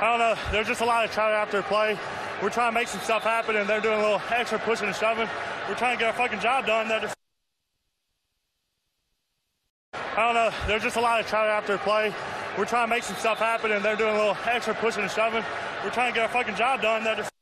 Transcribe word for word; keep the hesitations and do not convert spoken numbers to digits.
I don't know. There's just a lot of trying after play. We're trying to make some stuff happen, and they're doing a little extra pushing and shoving. We're trying to get our fucking job done. They're just I don't know. There's just a lot of trying after play. We're trying to make some stuff happen, and they're doing a little extra pushing and shoving. We're trying to get our fucking job done. They're just